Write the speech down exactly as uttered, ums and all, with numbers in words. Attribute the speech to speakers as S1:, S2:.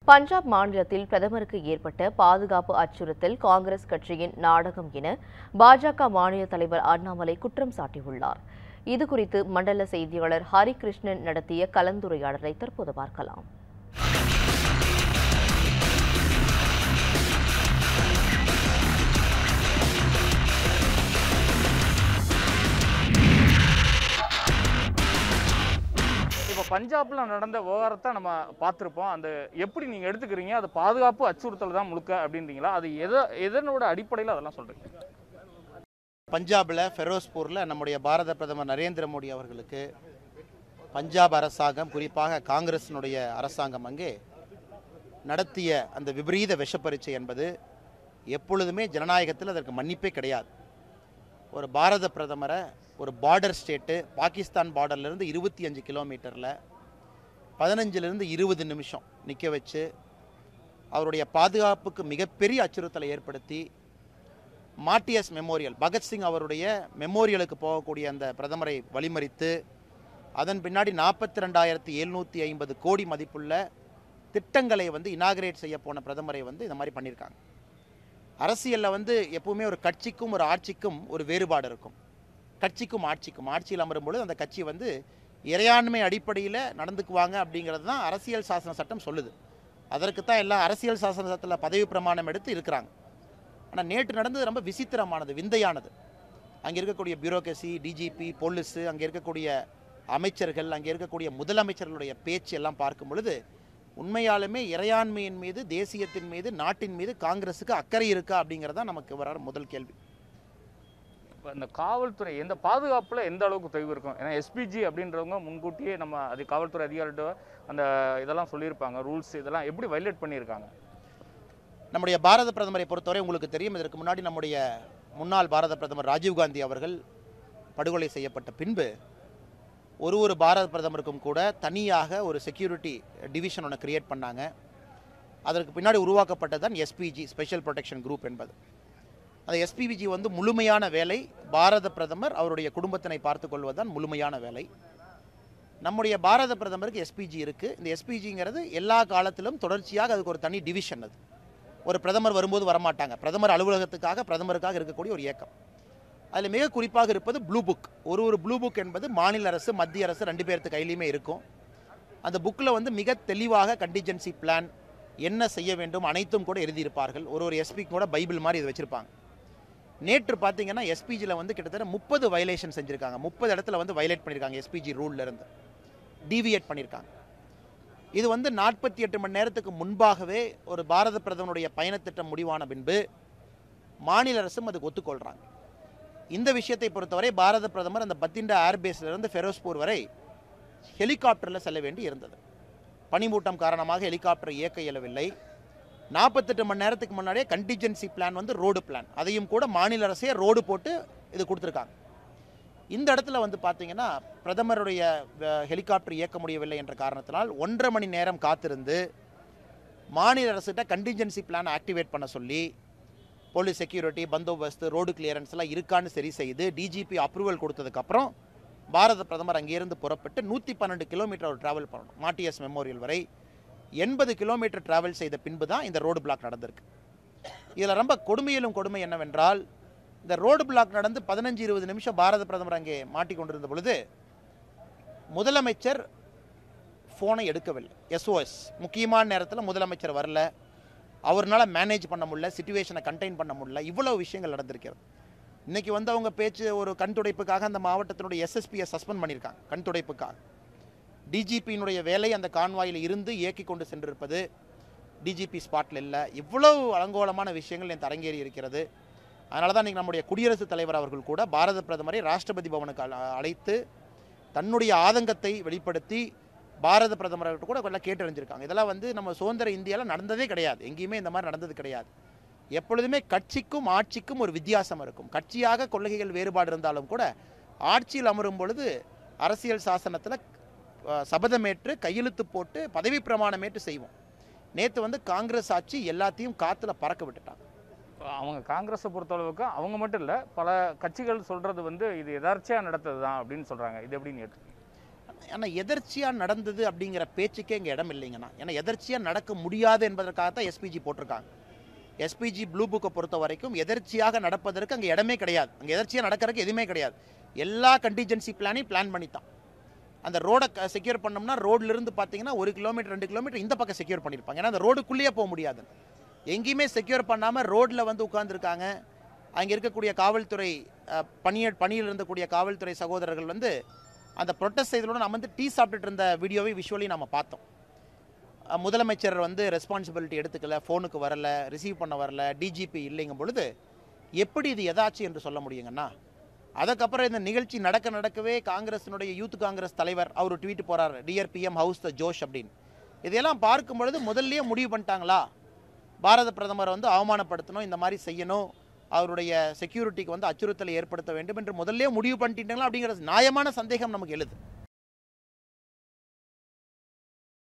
S1: பஞ்சாப் மாநிலத்தில் பிரதமருக்கு ஏற்பட்ட பாதுகாப்பு அச்சுறுத்தல் காங்கிரஸ் கட்சியின் நாடகம் என பாஜக மாநில தலைவர் அண்ணாமலை குற்றம் சாட்டியுள்ளார். இதுகுறித்து மண்டல செய்தியாளர் ஹரிகிருஷ்ணன் நடத்திய கலந்துரையாடலை தற்போது பார்க்கலாம்.
S2: பஞ்சாப்ல நடந்த விவகாரத்தை நம்ம பார்த்துருப்போம். அந்த எப்படி நீங்க எடுத்துக்கிறீங்க? அது பாதுகாப்பு அச்சுறுத்தல் தான் முழுக்க அப்படின்றீங்களா? அது எதை எதனோட அடிப்படையில் அதெல்லாம் சொல்றீங்க?
S3: பஞ்சாபில் ஃபெரோஸ்பூரில் நம்முடைய பாரத பிரதமர் நரேந்திர மோடி அவர்களுக்கு பஞ்சாப் அரசாங்கம், குறிப்பாக காங்கிரஸினுடைய அரசாங்கம் அங்கே நடத்திய அந்த விபரீத விஷப்பரீட்சை என்பது எப்பொழுதுமே ஜனநாயகத்தில் அதற்கு மன்னிப்பே கிடையாது. ஒரு பாரத பிரதமரை ஒரு பார்டர் ஸ்டேட்டு, பாகிஸ்தான் பார்டர்லேருந்து இருபத்தி அஞ்சு கிலோமீட்டரில் பதினஞ்சிலிருந்து இருபது நிமிஷம் நிற்க வச்சு அவருடைய பாதுகாப்புக்கு மிகப்பெரிய அச்சுறுத்தலை ஏற்படுத்தி மார்ட்டியர்ஸ் மெமோரியல், பகத்சிங் அவருடைய மெமோரியலுக்கு போகக்கூடிய அந்த பிரதமரை வழிமறித்து அதன் பின்னாடி நாற்பத்தி ரெண்டாயிரத்தி எழுநூற்றி ஐம்பது கோடி மதிப்புள்ள திட்டங்களை வந்து இனாகரேட் செய்ய போன பிரதமரை வந்து இந்த மாதிரி பண்ணியிருக்காங்க. அரசியலில் வந்து எப்பவுமே ஒரு கட்சிக்கும் ஒரு ஆட்சிக்கும் ஒரு வேறுபாடு இருக்கும். கட்சிக்கும் ஆட்சிக்கும் ஆட்சியில் அமரும்பொழுது அந்த கட்சி வந்து இறையாண்மை அடிப்படையில் நடந்துக்குவாங்க அப்படிங்கிறது தான் அரசியல் சாசன சட்டம் சொல்லுது. அதற்கு தான் எல்லாம் அரசியல் சாசன சட்டத்தில் பதவி பிரமாணம் எடுத்து இருக்கிறாங்க. ஆனால் நேற்று நடந்தது ரொம்ப விசித்திரமானது, விந்தையானது. அங்கே இருக்கக்கூடிய பியூரோக்ரசி, டிஜிபி, போலீஸு, அங்கே இருக்கக்கூடிய அமைச்சர்கள், அங்கே இருக்கக்கூடிய முதலமைச்சர்களுடைய பேச்சு எல்லாம் பார்க்கும் பொழுது உண்மையாலுமே இறையாண்மையின் மீது, தேசியத்தின் மீது, நாட்டின் மீது காங்கிரஸுக்கு அக்கறை இருக்கா அப்படிங்கிறது தான் நமக்கு வர முதல் கேள்வி.
S2: இந்த காவல்துறை எந்த பாதுகாப்பில் எந்த அளவுக்கு தொய்வு இருக்கும்? ஏன்னா எஸ்பிஜி அப்படின்றவங்க முன்கூட்டியே நம்ம அது காவல்துறை அதிகாரிகிட்ட அந்த இதெல்லாம் சொல்லியிருப்பாங்க, ரூல்ஸ் இதெல்லாம் எப்படி வயலேட் பண்ணியிருக்காங்க?
S3: நம்முடைய பாரத பிரதமரை பொறுத்தவரை உங்களுக்கு தெரியும், இதற்கு முன்னாடி நம்முடைய முன்னாள் பாரத பிரதமர் ராஜீவ்காந்தி அவர்கள் படுகொலை செய்யப்பட்ட பின்பு ஒரு ஒரு பாரத பிரதமருக்கும் கூட தனியாக ஒரு செக்யூரிட்டி டிவிஷன் ஒன்று கிரியேட் பண்ணாங்க. அதற்கு பின்னாடி உருவாக்கப்பட்டது தான் எஸ்பிஜி, ஸ்பெஷல் ப்ரொடெக்ஷன் குரூப் என்பது. அந்த எஸ்பிஜி வந்து முழுமையான வேலை, பாரத பிரதமர் அவருடைய குடும்பத்தினை பார்த்து கொள்வதுதான் முழுமையான வேலை. நம்முடைய பாரத பிரதமருக்கு எஸ்பிஜி இருக்குது. இந்த எஸ்பிஜிங்கிறது எல்லா காலத்திலும் தொடர்ச்சியாக அதுக்கு ஒரு தனி டிவிஷன். அது ஒரு பிரதமர் வரும்போது வரமாட்டாங்க, பிரதமர் அலுவலகத்துக்காக பிரதமருக்காக இருக்கக்கூடிய ஒரு இயக்கம். அதில் மிக குறிப்பாக இருப்பது ப்ளூ புக். ஒரு ஒரு ப்ளூ புக் என்பது மாநில அரசு, மத்திய அரசு ரெண்டு பேர்த்து கையிலையுமே இருக்கும். அந்த புக்கில் வந்து மிக தெளிவாக கண்டிஜென்சி பிளான் என்ன செய்ய வேண்டும் அனைத்தும் கூட எழுதியிருப்பார்கள். ஒரு ஒரு எஸ்பிக்கு கூட பைபிள் மாதிரி இது வச்சுருப்பாங்க. நேற்று பார்த்தீங்கன்னா எஸ்பிஜியில் வந்து கிட்டத்தட்ட முப்பது வயலேஷன் செஞ்சுருக்காங்க. முப்பது இடத்துல வந்து வயலேட் பண்ணியிருக்காங்க. எஸ்பிஜி ரூல்லேருந்து டீவியேட் பண்ணியிருக்காங்க. இது வந்து நாற்பத்தி எட்டு மணி நேரத்துக்கு முன்பாகவே ஒரு பாரத பிரதமருடைய பயணத்திட்டம் முடிவான பின்பு மாநில அரசும் அதுக்கு ஒத்துக்கொள்கிறாங்க. இந்த விஷயத்தை பொறுத்தவரை பாரத பிரதமர் அந்த பத்திண்டா ஏர்பேஸிலிருந்து ஃபெரோஸ்பூர் வரை ஹெலிகாப்டரில் செல்ல வேண்டி இருந்தது. பனிமூட்டம் காரணமாக ஹெலிகாப்டர் இயக்க இயலவில்லை. நாற்பத்தெட்டு மணி நேரத்துக்கு முன்னாடியே கண்டிஜென்சி பிளான் வந்து ரோடு பிளான், அதையும் கூட மாநில அரசே ரோடு போட்டு இது கொடுத்துருக்காங்க. இந்த இடத்துல வந்து பார்த்தீங்கன்னா பிரதமருடைய ஹெலிகாப்டர் இயக்க முடியவில்லை என்ற காரணத்தினால் ஒன்றரை மணி நேரம் காத்திருந்து மாநில அரசுகிட்ட கண்டிஜென்சி பிளான் ஆக்டிவேட் பண்ண சொல்லி போலீஸ் செக்யூரிட்டி, பந்தோபஸ்து, ரோடு கிளியரன்ஸ் எல்லாம் இருக்கான்னு சரி செய்து டிஜிபி அப்ரூவல் கொடுத்ததுக்கப்புறம் பாரத பிரதமர் அங்கேருந்து புறப்பட்டு நூற்றி பன்னெண்டு கிலோமீட்டர் அவர் ட்ராவல் பண்ணணும். மார்ட்டியர்ஸ் மெமோரியல் வரை எண்பது கிலோமீட்டர் டிராவல் செய்த பின்பு தான் இந்த ரோடு பிளாக் நடந்திருக்கு. இதில் ரொம்ப கொடுமையிலும் கொடுமை என்னவென்றால், இந்த ரோடு பிளாக் நடந்து பதினஞ்சு இருபது நிமிஷம் பாரத பிரதமர் அங்கே மாட்டிக்கொண்டிருந்த பொழுது முதலமைச்சர் ஃபோனை எடுக்கவில்லை. எஸ்ஓஎஸ் முக்கியமான நேரத்தில் முதலமைச்சர் வரல, அவரால் மேனேஜ் பண்ண முடியல, சிச்சுவேஷனை கண்டெயின் பண்ண முடியல. இவ்வளவு விஷயங்கள் நடந்திருக்கிறது. இன்றைக்கி வந்து அவங்க பேச்சு ஒரு கண் துடைப்புக்காக அந்த மாவட்டத்தினுடைய எஸ்எஸ்பியை சஸ்பெண்ட் பண்ணியிருக்காங்க. கண் துடைப்புக்காக டிஜிபியினுடைய வேலை அந்த கான்வாயில் இருந்து இயக்கி கொண்டு சென்றிருப்பது, டிஜிபி ஸ்பாட்டில் இல்லை. இவ்வளவு அலங்கோலமான விஷயங்கள் என் அரங்கேறி இருக்கிறது. அதனால தான் இன்றைக்கி நம்முடைய குடியரசுத் தலைவர் அவர்கள் கூட பாரத பிரதமரை ராஷ்டிரபதி பவனுக்கு அழைத்து தன்னுடைய ஆதங்கத்தை வெளிப்படுத்தி பாரத பிரதமர்கிட்ட கூட எல்லாம் கேட்டறிஞ்சிருக்காங்க. இதெல்லாம் வந்து நம்ம சுதந்திர இந்தியாவில் நடந்ததே கிடையாது, எங்கேயுமே இந்த மாதிரி நடந்தது கிடையாது. எப்பொழுதுமே கட்சிக்கும் ஆட்சிக்கும் ஒரு வித்தியாசம் இருக்கும். கட்சியாக கொள்கைகள் வேறுபாடு இருந்தாலும் கூட ஆட்சியில் அமரும் பொழுது அரசியல் சாசனத்தில் சபதமேற்று கையெழுத்து போட்டு பதவி பிரமாணமேற்று செய்வோம். நேற்று வந்து காங்கிரஸ் ஆட்சி எல்லாத்தையும் காற்றுல பறக்க விட்டுட்டாங்க.
S2: அவங்க காங்கிரஸை பொறுத்தளவுக்கு அவங்க மட்டும் இல்லை, பல கட்சிகள் சொல்கிறது வந்து இது எதார்ச்சியாக நடத்தது தான் அப்படின்னு சொல்கிறாங்க. இது எப்படின்னு ஏற்று
S3: ஏன்னா எதர்ச்சியாக நடந்தது அப்படிங்கிற பேச்சுக்கே இங்கே இடம் இல்லைங்கண்ணா. ஏன்னா எதர்ச்சியாக நடக்க முடியாது என்பதற்காகத்தான் எஸ்பிஜி போட்டிருக்காங்க. எஸ்பிஜி ப்ளூ புக்கை பொறுத்த வரைக்கும் எதர்ச்சியாக நடப்பதற்கு அங்கே இடமே கிடையாது. அங்கே எதர்ச்சியாக நடக்கிறதுக்கு எதுவுமே கிடையாது. எல்லா கண்டிஜென்சி பிளானையும் பிளான் பண்ணித்தான். அந்த ரோடை செக்யூர் பண்ணோம்னா ரோட்லேருந்து பார்த்தீங்கன்னா ஒரு கிலோமீட்டர் ரெண்டு கிலோமீட்டர் இந்த பக்கம் செக்யூர் பண்ணியிருப்பாங்க. ஏன்னா அந்த ரோடுக்குள்ளேயே போக முடியாது. எங்கேயுமே செக்யூர் பண்ணாமல் ரோட்டில் வந்து உட்காந்துருக்காங்க. அங்கே இருக்கக்கூடிய காவல்துறை பணிய பணியில் இருந்தக்கூடிய காவல்துறை சகோதரர்கள் வந்து அந்த ப்ரொட்டஸ்ட் செய்ததோடு நம்ம வந்து டீ சாப்பிட்டுட்டு இருந்த வீடியோவை விஷுவலி நம்ம பார்த்தோம். முதலமைச்சர் வந்து ரெஸ்பான்சிபிலிட்டி எடுத்துக்கல, ஃபோனுக்கு வரல, ரிசீவ் பண்ண வரல, டிஜிபி இல்லைங்கும் பொழுது எப்படி இது எதாச்சு என்று சொல்ல முடியுங்கன்னா, அதுக்கப்புறம் இந்த நிகழ்ச்சி நடக்க நடக்கவே காங்கிரஸினுடைய யூத் காங்கிரஸ் தலைவர் அவர் ட்வீட் போகிறார், dear PM how's the josh அப்படின்னு. இதையெல்லாம் பார்க்கும் பொழுது முதல்லயே முடிவு பண்ணிட்டாங்களா, பாரத பிரதமரை வந்து அவமானப்படுத்தணும், இந்த மாதிரி செய்யணும், அவருடைய செக்யூரிட்டிக்கு வந்து அச்சுறுத்தலை ஏற்படுத்த வேண்டும் என்று முதல்ல முடிவு பண்ணிட்டீங்களா அப்படிங்கிற நியாயமான சந்தேகம் நமக்கு எழுது.